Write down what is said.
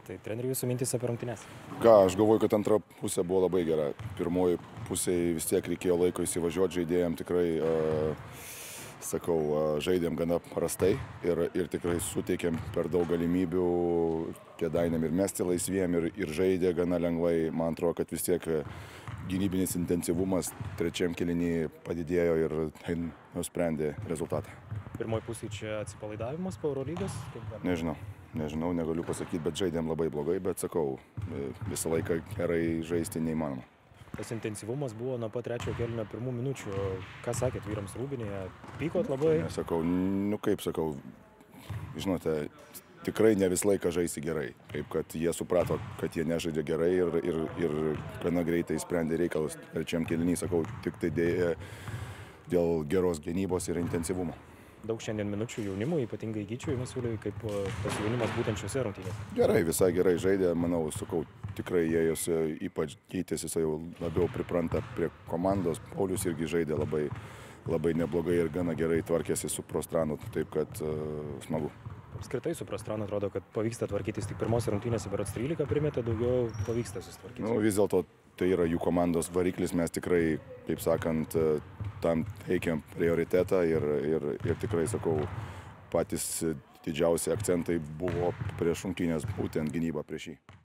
Tai trenerių jūsų mintys apie rungtynes? Aš galvoju, kad antra pusė buvo labai gera. Pirmoji pusėje vis tiek reikėjo laiko įsivažiuoti žaidėjams, tikrai, žaidėm gana prastai ir tikrai suteikėm per daug galimybibių Kėdainiam ir mesti laisviem ir žaidė gana lengvai. Man atrodo, kad vis tiek gynybinis intensyvumas trečiam kėliny padidėjo ir tai nusprendė rezultatą. Pirmoji pusė čia atsipalaidavimas po Eurolygos? Nežinau, negaliu pasakyti, bet žaidėm labai blogai, bet sakau, visą laiką gerai žaisti neįmanoma. Tas intensyvumas buvo nuo pat trečiojo kėlinio pirmų minučių. Ką sakėt vyrams rūbinėje? Pykot labai? Žinote, tikrai ne visą laiką žaisti gerai. Kaip kad jie suprato, kad jie nežaidė gerai ir gana greitai sprendė reikalus. Trečiam kėlinį, tik tai dėl geros gynybos ir intensyvumo. Daug šiandien minučių jaunimui, ypatingai Gyčiui Masiuliui, kaip tas jaunimas būtent šiuose rungtynėse. Gerai, visai gerai žaidė, manau, tikrai jie jos ypač keitėsi, jis jau labiau pripranta prie komandos. Paulius irgi žaidė labai neblogai ir gana gerai tvarkėsi su Prostranu, taip kad smagu. Apskritai su Prostranu atrodo, kad pavyksta tvarkytis tik pirmose rungtynėse, berods 13 primetė, daugiau pavyksta susitvarkyti. Vis dėlto tai yra jų komandos variklis, mes tikrai, kaip sakant, tam teikiam prioritetą ir tikrai, patys didžiausi akcentai buvo prieš rungtynes, būtent gynyba prieš jį.